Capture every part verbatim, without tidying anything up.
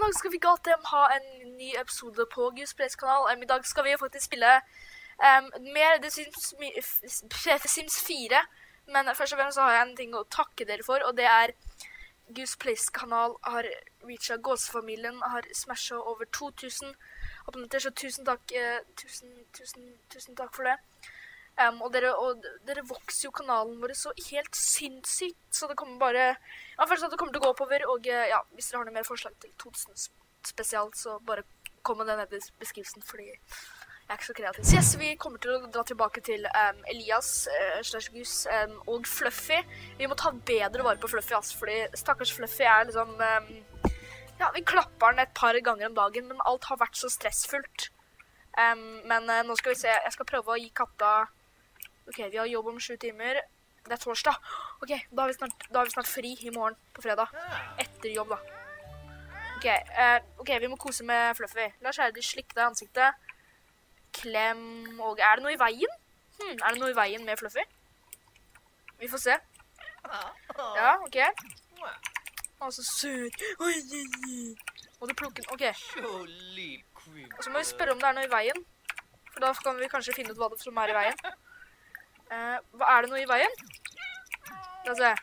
i dag skal vi godt um, ha en ny episode på Goose Plays kanal. Um, I dag skal vi faktisk spille um, mer The Sims, Sims fire. Men først og fremst så har jeg en ting å takke dere for, og det er Goose Plays kanal har reachet gåsefamilien, har smashet over to tusen abonnenter, så tusen takk, uh, tusen, tusen, tusen takk for det. Um, og, dere, og dere vokser jo kanalen vår så helt sinnssykt, så det kommer bare, ja, først at det kommer til å gå oppover, og ja, hvis dere har noe mer forslag til to tusen spesialt, så bare kom med det ned i beskrivelsen, fordi jeg er ikke så kreativ. Så yes, vi kommer til å dra tilbake til um, Elias, uh, slash Goose, um, og Fluffy. Vi må ta bedre vare på Fluffy, altså, fordi stakkars Fluffy er liksom, um, ja, vi klapper den et par ganger om dagen, men alt har vært så stressfullt. Um, men uh, nå skal vi se, jeg skal prøve å gi katta. Ok, vi har jobb om sju timer. Det er torsdag. Ok, da har vi snart, da har vi snart fri i morgen på fredag. Etter jobb, da. Ok, uh, ok, vi må kose med Fluffy. La oss kjære slikke deg i ansiktet. Klem, og er det noe i veien? Hmm, er det noe i veien med Fluffy? Vi får se. Ja, ok. Å, så søt. Oi, oi, oi. Må du plukke den? Ok. Og så må vi spørre om det er noe i veien. For da kan vi kanskje finne ut hva det som er i veien. Uh, hva er det noe i veien? La oss se.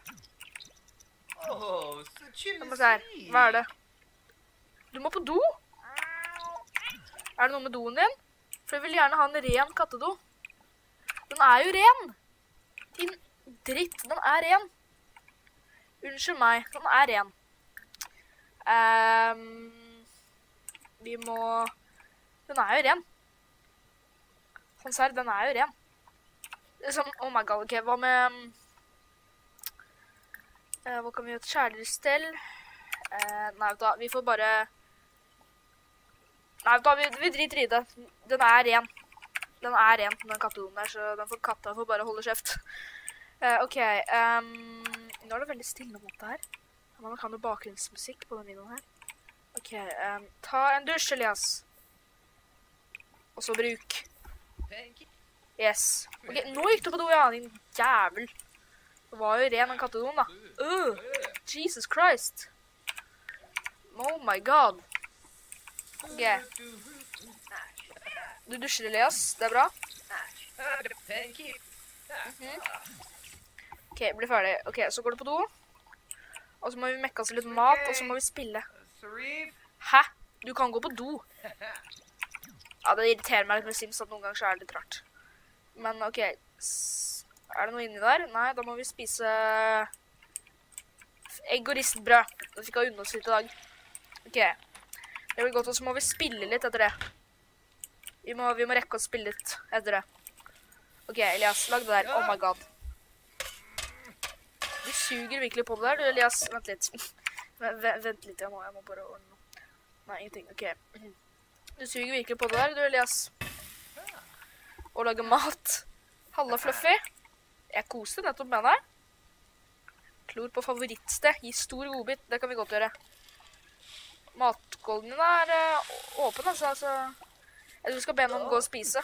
La oss se her. Hva er det? Du må på do? Er det noe med doen din? For jeg vil gjerne ha en ren kattedo. Den er jo ren! Din dritt, den er ren. Unnskyld meg, den er ren. Um, vi må... Den er jo ren. Sånn ser, den er jo ren. Sånn, oh my god, ok, hva med uh, hva kan vi gjøre til kjærestell? Uh, nei, vet du, vi får bare nei, vet du, vi, vi driter i det. Den er ren. Den er ren, den kattedonen der, så den får katta får bare holde kjeft. Uh, ok, um, nå er det veldig stille mot det her. Man kan jo bakgrunnsmusikk på den videoen her. Ok, um, ta en dusj, Elias. Og så bruk. Yes. Ok, nå gikk du på do, ja, din jævel. Det var jo ren en kattedoen, da. Uh, Jesus Christ. Oh my god. Ok. Du dusjer, Elias. Det er bra. Mm-hmm. Ok, bli ferdig. Ok, så går du på do. Og så må vi mekke oss litt mat, og så må vi spille. Hæ? Du kan gå på do. Ja, det irriterer meg litt med Sims at noen ganger så er det litt rart. Men ok, er det noe inni der? Nei, da må vi spise egg og ristbrød. Det fikk jeg unna oss litt i dag. Ok, det blir godt, og så må vi spille litt etter det. Vi må, vi må rekke å spille litt etter det. Ok, Elias, lag det der. Oh my god. Du suger virkelig på det der, du, Elias. Vent litt. Vent litt, jeg må, jeg må bare ordne noe. Nei, ingenting, ok. Du suger virkelig på det der, du, Elias. Og lage mat. Halla, Fluffy. Jeg koser nettopp med deg. Klor på favorittsted. Gi stor godbit. Det kan vi godt gjøre. Matgolden din er uh, åpen, altså. altså. Jeg tror vi skal be henne om å gå og spise.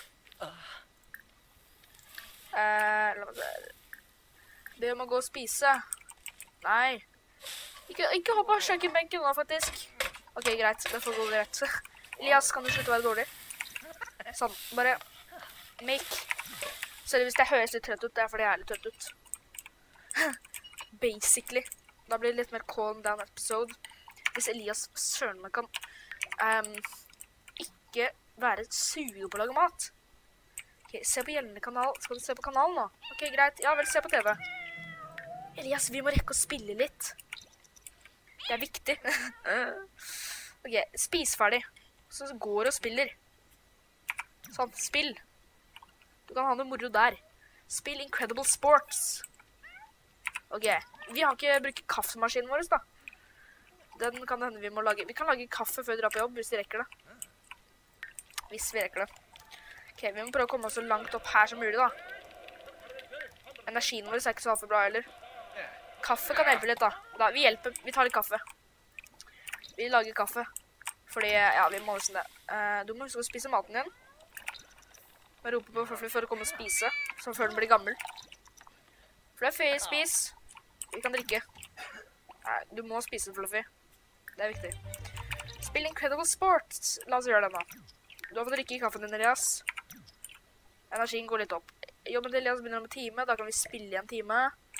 Uh, la meg se. Be om å gå og spise. Nei. Ikke, ikke hopp av kjøkkenbenken nå, faktisk. Ok, greit. Det får gå greit. Elias, kan du slutte å være dårlig? Sånn, bare... Make. Sorry hvis det høres litt trøtt ut, det er fordi jeg er litt trøtt ut. Basically. Da blir det litt mer calm down episode. Hvis Elias søren meg kan um, ikke være suge på å lage mat. Ok, se på gjeldende kanal. Skal du se på kanalen nå? Ok, greit. Ja, vel, se på T V. Elias, vi må rekke å spille litt. Det er viktig. Ok, spis ferdig. Så går og spiller. Sånn, spill. Du kan ha noe moro der. Spill Incredible Sports. Ok, vi har ikke brukt kaffemaskinen vår, da. Den kan hende vi må lage. Vi kan lage kaffe før vi drar på jobb, hvis vi rekker det. Hvis vi rekker det. Ok, vi må prøve å komme oss så langt opp her som mulig, da. Energien vår er ikke så for bra, heller. Kaffe kan hjelpe litt, da. da. Vi hjelper, vi tar litt kaffe. Vi lager kaffe. Fordi, ja, vi må nesten det. Uh, du må huske å spise maten din. Jeg roper på Fluffy for å komme og spise, så før den blir gammel. Fluffy, spis. Vi kan drikke. Nei, du må spise, Fluffy. Det er viktig. Spill Incredible Sports. La oss gjøre det nå. Du har fått drikke i kaffen din, Elias. Energien går litt opp. Jobben til Elias begynner om en time. Da kan vi spille i en time.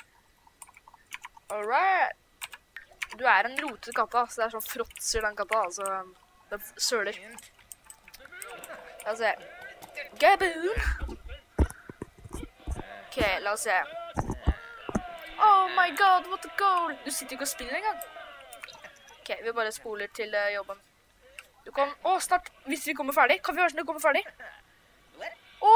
Alright. Du er en rotete katta, så det er sånn fråtser den katta, altså. Den søler. La oss se. Gaboon! Ok, la oss se. Oh my god, what a goal! Du sitter jo ikke og spiller engang. Ok, vi bare spoler til uh, jobben. Du kan... Å, snart, hvis vi kommer ferdig. Kan vi høre sånn du kommer ferdig? Å!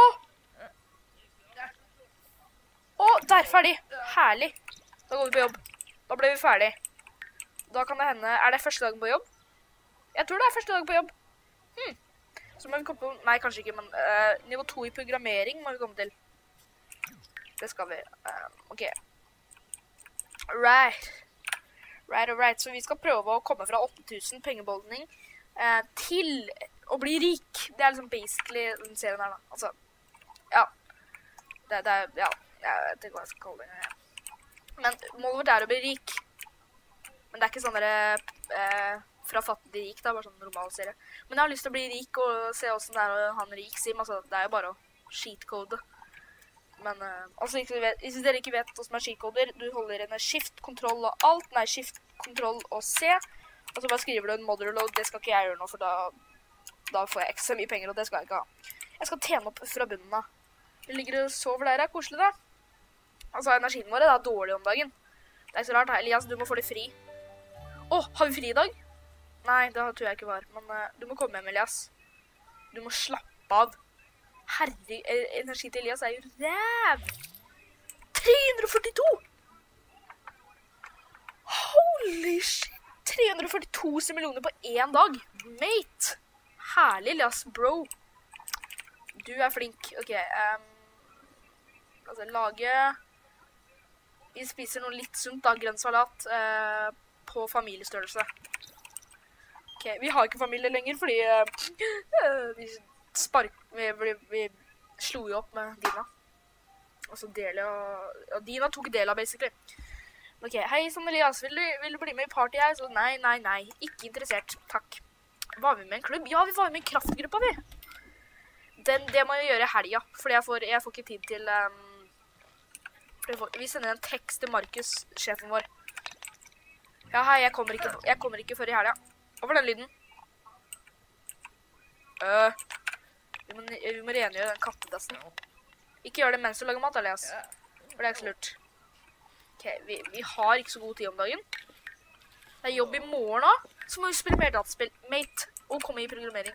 Å, der, ferdig. Herlig. Da går vi på jobb. Da ble vi ferdig. Da kan det hende... Er det første dagen på jobb? Jeg tror det er første dag på jobb. Hmm. Så må vi komme på... Nei, kanskje ikke, men uh, nivå to i programmering må vi komme til. Det skal vi. Um, ok. Right. Right, alright. Så vi skal prøve å komme fra åtte tusen pengebeholdning uh, til å bli rik. Det er liksom basically den serien her da. Altså, ja. Det, det er, ja. Jeg vet ikke hva jeg skal kalle det. Ja. Men målet vårt er å bli rik. Men det er ikke sånn der, eh, fra fattig til rik, da, bare sånn normal serie. Men jeg har lyst til å bli rik og se hvordan det er å ha en rik sim. Altså, det er jo bare å cheatcode. Men, eh, altså, hvis dere ikke vet hvordan man cheatcoder, du holder en shift, kontroll og alt. Nei, shift, kontroll og C. Og så bare skriver du en motherload. Det skal ikke jeg gjøre nå, for da, da får jeg ekstra mye penger, og det skal jeg ikke ha. Jeg skal tjene opp fra bunnen av. Vi ligger og sover der, er koselig da. Altså, energien vår er dårlig om dagen. Det er ikke så rart. Elias, du må få det fri. Åh, har vi fri i dag? Nei, det tror jeg ikke var. Men uh, du må komme hjem, Elias. Du må slappe av. Herre, energi til Elias er jo ræv. tre hundre og førtito! Holy shit! tre hundre og førtito millioner på én dag. Mate! Herlig, Elias, bro. Du er flink. Ok, um, altså, lage... Vi spiser noe litt sunt da, grønn salat, uh, på familiestørrelse. Ok, vi har ikke familie lenger, fordi uh, vi, spark, vi, vi, vi slo jo opp med Dina. Altså Delia, ja, Dina tok Delia, basically. Ok, hei, sånn Elias, vil du, vil du bli med i party her? Så nei, nei, nei, ikke interessert, takk. Var vi med i en klubb? Ja, vi var med i en kraftgruppa, vi. Den, det må jeg gjøre i helga, fordi jeg får, jeg får ikke tid til... Um, får, vi sender en tekst til Markus, sjefen vår. Ja, hei, jeg kommer ikke, jeg kommer ikke før i helga. Hva var den lyden? Øh, vi må, vi må rengjøre den kattedassen. Ikke gjør det mens du lager mat, Elias. For det er ikke så lurt. Ok, vi, vi har ikke så god tid om dagen. Det er jobb i morgen da. Så må vi spille mer dataspill. Mate. Og komme i programmering.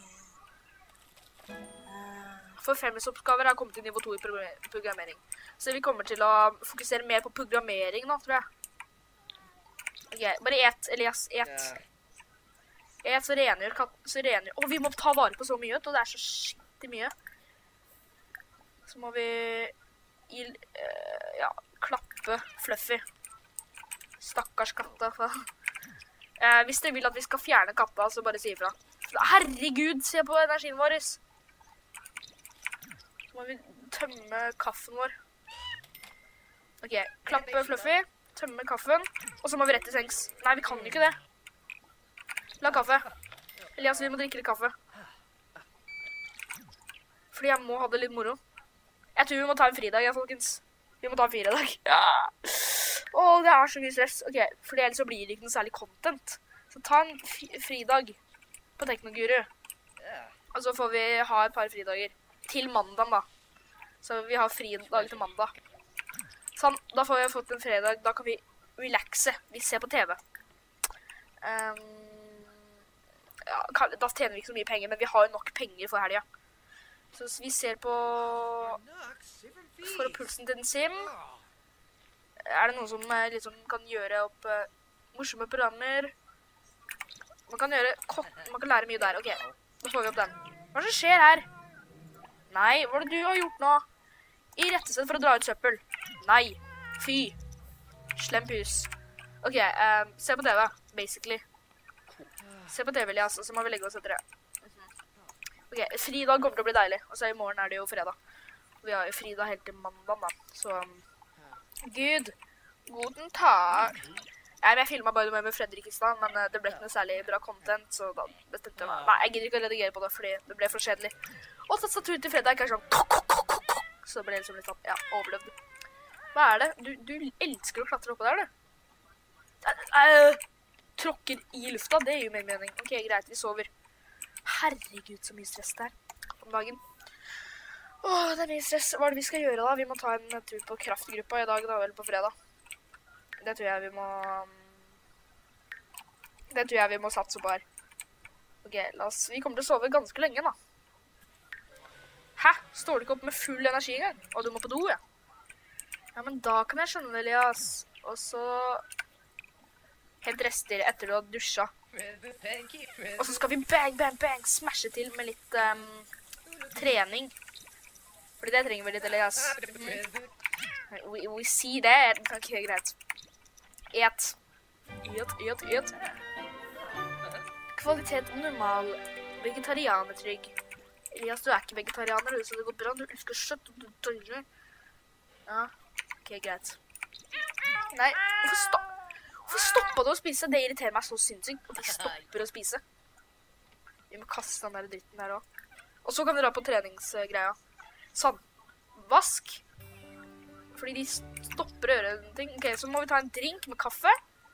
For fellesoppgaver har kommet til nivå to i programmering. Så vi kommer til å fokusere mer på programmering nå, tror jeg. Ok, bare et, Elias, et. Et, så rengjør katten, så rengjør... Åh, vi må ta vare på så mye, og det er så skikkelig mye. Så må vi... I, uh, ja, klappe Fluffy. Stakkars katta. uh, hvis dere vil at vi skal fjerne katta, så bare si ifra. Herregud, se på energien vår. Så må vi tømme kaffen vår. Ok, klappe Fluffy. Tømme kaffen, og så må vi rett til sengs. Nei, vi kan ikke det. La kaffe. Elias, vi må drikke litt kaffe. Fordi jeg må ha det litt moro. Jeg tror vi må ta en fridag, ja, folkens. Vi må ta en fridag. Ja. Åh, det er så mye stress. Ok, fordi ellers så blir det ikke noe særlig content. Så ta en fridag på Teknoguru. Og så får vi ha et par fridager. Til mandag da. Så vi har fridag til mandag. Sånn, da får vi fått en fredag, da kan vi relaxe, vi ser på T V. Um, ja, da tjener vi ikke så mye penger, men vi har jo nok penger for helga. Så vi ser på for pulsen til den sim. Er det noen som liksom kan gjøre opp uh, morsomme programmer? Man kan gjøre, man kan lære mye der, ok. Da får vi opp den. Hva er det som skjer her? Nei, hva er det du har gjort nå? I rettesett for å dra ut søppel. Nei, fy. Slem pus. Ok, um, se på T V, basically. Se på T V, Elias, og så må vi legge oss etter det. Mm-hmm. Ok, fridag kommer til å bli deilig. Og så i morgen er det jo fredag. Vi har jo fridag helt til mandag da. Så, um, Gud, guten tag. Ja, men jeg filmet bare med, med Fredrik i stedet, men uh, det ble ikke noe særlig bra content, så da bestemte jeg meg. Nei, jeg gidder ikke å redigere på det, fordi det ble for kjedelig. Og tastaturet til Fredrik er sånn kok, kok, kok, kok, så det ble liksom litt sånn, ja, overlevd. Hva er det? Du, du elsker å klatre oppe der, du. Uh, uh, tråkker i lufta, det gir jo mer mening. Ok, greit, vi sover. Herregud, så mye stress der om dagen. Åh, det er mye stress. Hva er det vi skal gjøre da? Vi må ta en tur på kraftgruppa i dag, da, vel på fredag. Det tror jeg vi må... Det tror jeg vi må satse på her. Ok, la oss... Vi kommer til å sove ganske lenge, da. Hæ? Står du ikke opp med full energi engang? Og du må på do, ja? Ja, men da kan jeg skjønne det, Elias. Og så... Helt rester etter du har dusja. Og så skal vi bang, bang, bang, smashe til med litt um, trening. Fordi det trenger vi litt, Elias. Mm. We, we see that. Ok, greit. Et. Et, et, et. Kvalitet normal. Vegetarianertrygg. Elias, du er ikke vegetarianer, så det går bra. Du elsker kjøtt og du dører. Ja, ok, greit. Nei, hvorfor stopp? Hvorfor stoppet du å spise? Det irriterer meg så sinnssykt at de stopper å spise. Vi må kaste den der dritten der også. Og så kan vi dra på treningsgreia. Sånn. Vask. Fordi de stopper å gjøre ting. Ok, så må vi ta en drink med kaffe.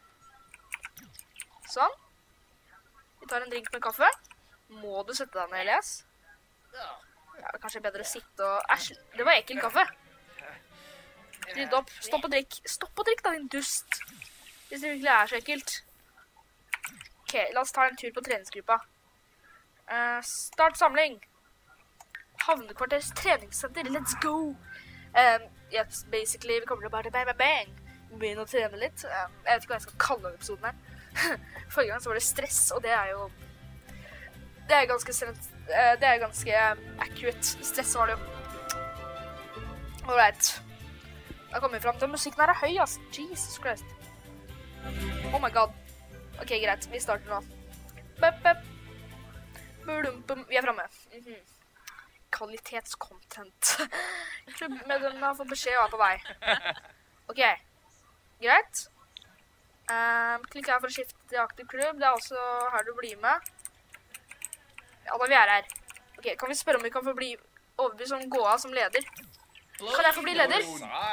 Sånn. Vi tar en drink med kaffe. Må du sette deg ned, Elias? Ja, det er kanskje bedre å sitte og... Æsj, det var ekkel kaffe. Rydde opp. Stopp og drikk. Stopp og drikk da, din dust. Hvis det virkelig er så ekkelt. Ok, la oss ta en tur på treningsgruppa. Uh, start samling. Havnekvarters treningssenter, let's go! Um, yes, basically, vi kommer til å bare bang, bang, bang. Begynne å trene litt. Um, jeg vet ikke hva jeg skal kalle episoden her. Forrige gang så var det stress, og det er jo... Det er ganske, uh, det er ganske um, accurate. Stress var det jo. Alright. Da kommer vi frem til musikken her er høy, ass. Jesus Christ. Oh my god. Ok, greit. Vi starter nå. Bup, bup. Bum, vi er fremme. Mm -hmm. Kvalitetscontent. Klubbmedlemmene har fått beskjed og er på vei. Ok. Greit. Um, klikk her for å skifte til aktiv klubb. Det er også her du blir med. Ja, da vi er her. Ok, kan vi spørre om vi kan få bli overbevist om gå av som leder? Kan jeg få bli leder?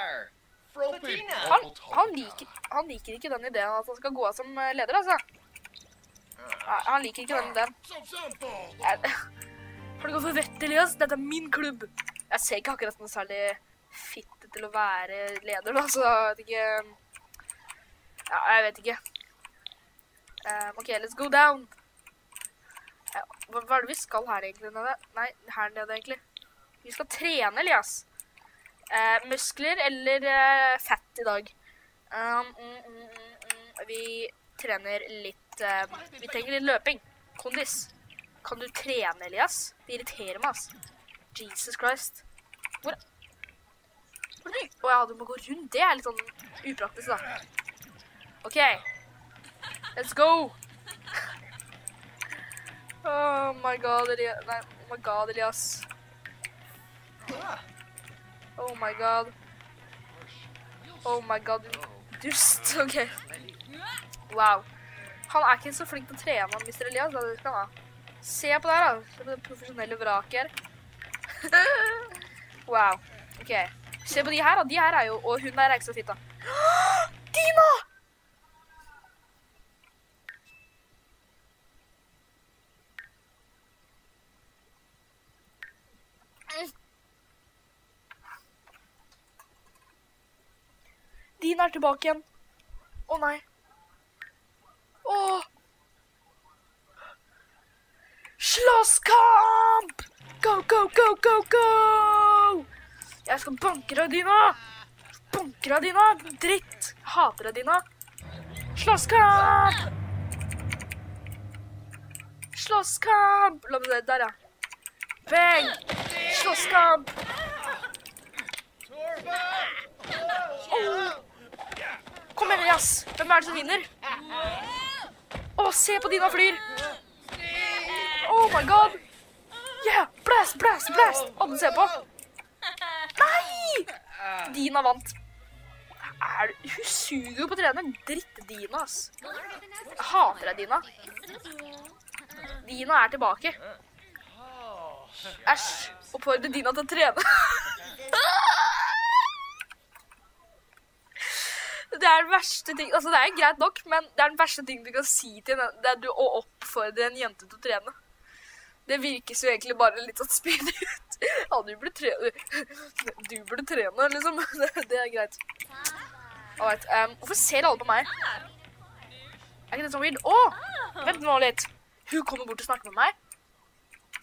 Han, han, liker, han liker ikke den ideen at han skal gå av som leder, altså. Ja, han liker ikke den ideen. Jeg, har du gått for vett, Elias? Dette er min klubb. Jeg ser ikke akkurat noe særlig fitte til å være leder, da, så jeg vet ikke... Ja, jeg vet ikke. Um, ok, let's go down. Ja, hva, hva er det vi skal her egentlig nede? Nei, her nede egentlig. Vi skal trene, Elias. Uh, muskler eller uh, fett i dag. Um, mm, mm, mm, vi trener litt, uh, vi trenger litt løping. Kondis. Kan du trene, Elias? Det irriterer meg, ass. Jesus Christ. Hvor? Hvor er du? Åja, du må gå rundt. Det er litt sånn upraktisk, da. Ok. Let's go. Oh my god, Elias. Nei, oh my god, Elias. Oh my god. Oh my god, dust. Ok. Wow. Han er ikke så flink til å trene, mister Elias. Da, det kan han. Se på det her, da. Det profesjonelle vraker. Wow. Ok. Se på de her, da. De her er jo... Og hun der er ikke så fitt, da. Dina! Dina er tilbake igjen. Å nei. Åh. Slåsskamp! Go, go, go, go, go! Jeg skal banke deg, Dina. Banke deg, Dina. Dritt. Hater deg, Dina. Slåsskamp! Slåsskamp! La meg se, der ja. Bang! Slåsskamp! Oh. Kom igjen, Elias. Hvem er det som vinner? Åh, se på Dina flyr. Oh my god. Yeah, blast, blast, blast. Alle ser på. Nei! Dina vant. er du? Hun suger jo på å trene. Dritt-Dina, ass. Jeg hater deg, Dina. Dina er tilbake. Æsj. Oppfordrer Dina til å trene. Det er den verste ting, altså det er greit nok, men det er den verste ting du kan si til en, det er du å oppfordre en jente til å trene. Det virkes jo egentlig bare litt sånn spydig ut. Ja, du burde trene, du burde trene, liksom. Det, det er greit. Alright, um, hvorfor ser alle på meg? Er ikke det sånn weird? Åh, vent nå litt. Hun kommer bort og snakker med meg.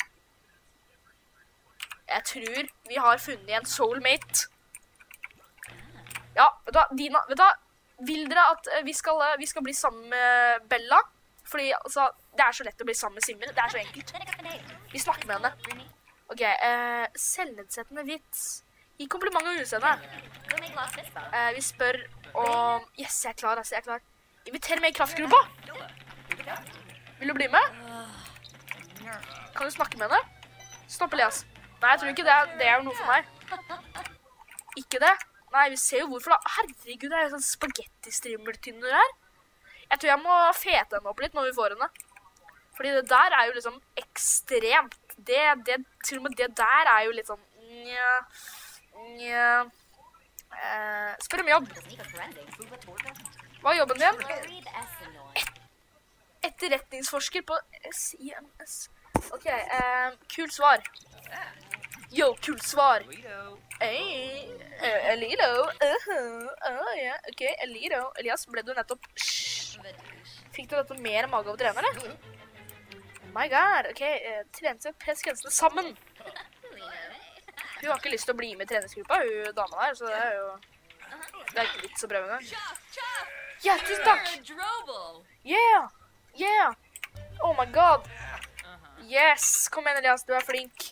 Jeg tror vi har funnet en soulmate. Ja, vet du hva, Dina, vet du hva, vil dere at vi skal, vi skal bli sammen med Bella? Fordi, altså, det er så lett å bli sammen med Simmer, det er så enkelt. Vi snakker med henne. Ok, eh, selvnedsettende vits. Gi kompliment om utseende. Eh, vi spør om, yes, jeg er klar, altså, jeg er klar. Inviter meg i kraftgruppa. Vil du bli med? Kan du snakke med henne? Stopp, Elias. Nei, jeg tror ikke det, det er jo noe for meg. Ikke det? Nei, vi ser jo hvorfor da. Herregud, det er jo sånn spagetti-strimmeltynner her. Jeg tror jeg må fete henne opp litt når vi får henne. Fordi det der er jo liksom ekstremt. Det, det, til og med det der er jo litt sånn, nja, nja. Eh, spør om jobb. Hva er jobben din? Et, etterretningsforsker på S I M S. Ok, eh, kult svar. Yo, kult svar. Hey, uh, Elito. Uh-huh. Oh, yeah. Ok, Elito. Elias, ble du nettopp... Shh. Fikk du dette mer mage av å trene, eller? Oh my god. Ok, uh, trente press grensene sammen. Hun har ikke lyst til å bli med i treningsgruppa, hun dama der, så det er jo... Det er ikke vits å prøve en gang. Ja, tusen takk. Yeah, yeah. Oh my god. Yes, kom igjen, Elias, du er flink.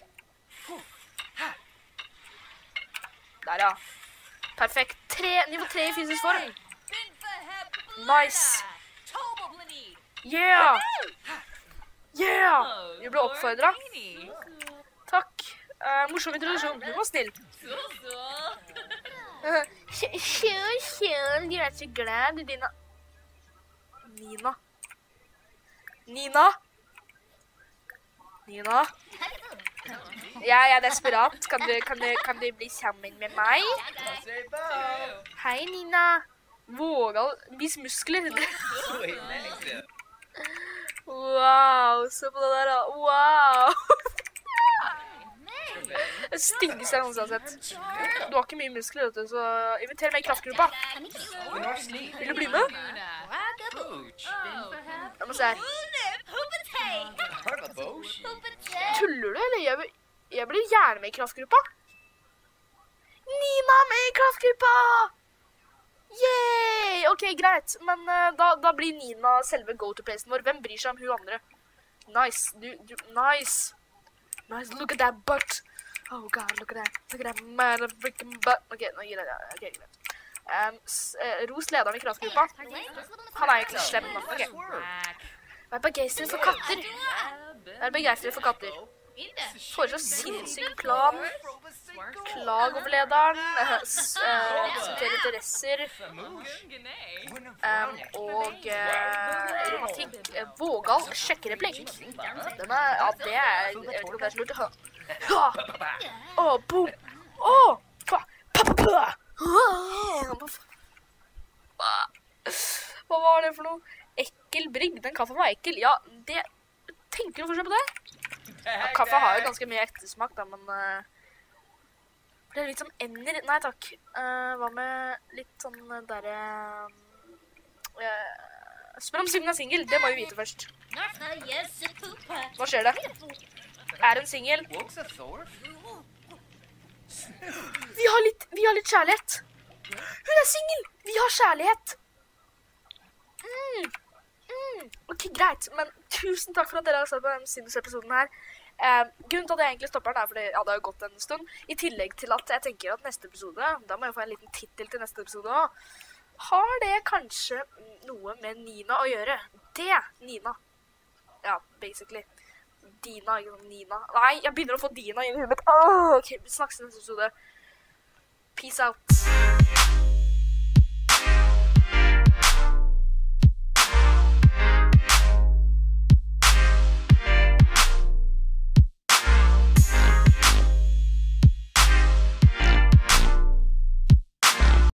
Der, ja. Perfekt. Tre, nivå tre i fysisk form. Nice. Yeah. Yeah. Vi ble oppfordret. Takk. Uh, morsom introduksjon. Du var snill. Kjøl, kjøl. De er så glad, Dina. Nina. Nina. Nina. Ja, jeg er desperat. Kan du, kan, du, kan du bli sammen med meg? Hei, Nina. Vågal. Vis muskler. Wow, se på det der da. Wow. Det styggeste jeg noensinne har sett. Du har ikke mye muskler, vet du, så inviter meg i kraftgruppa. Vil du bli med? Jeg må se her. Tuller du, eller? Jeg, vil, jeg blir gjerne med i kraftgruppa. Nina er med i kraftgruppa! Yay! Ok, greit. Men uh, da, da blir Nina selve go-to-placen vår. Hvem bryr seg om hun andre? Nice. Du, du, nice. Nice. Look at that butt. Oh god, look at that. Look at that motherfucking butt. Ok, nå gir jeg det. Ok, greit. Um, s, uh, ros lederen i kraftgruppa. Han er egentlig slem. Ok. Vær begeistret for katter. Vær begeistret for katter. Foreslå sinnssyk plan. Klag over lederen. Diskutere interesser. Um, og uh, romantikk. Uh, vågal sjekkereplikk. Den er, ja, det er, jeg vet ikke om det er så lurt. Åh, boom. Åh, pappa. Hva var det for noe? Ekkel brygg. Den kaffen var ekkel. Ja, det... Tenker du fortsatt på det? Ja, kaffe har jo ganske mye ettersmak, da, men... Uh, det er litt som ender... Nei, takk. Uh, hva med litt sånn der... Uh, spør om Simon er single. Det må vi vite først. Hva skjer det? Er en single? Vi har litt, vi har litt kjærlighet. Hun er single! Vi har kjærlighet! Mm. Mm. Ok, greit. Men tusen takk for at dere har sett på denne Sims-episoden her. Eh, grunnen til at jeg egentlig stopper den er fordi ja, det har gått en stund. I tillegg til at jeg tenker at neste episode, da må jeg få en liten titel til neste episode også. Har det kanskje noe med Nina å gjøre? Det, Nina. Ja, basically. Dina, ikke sånn Nina. Nei, jeg begynner å få Dina inn i huet. Åh, ok, vi snakkes i neste episode. Peace out.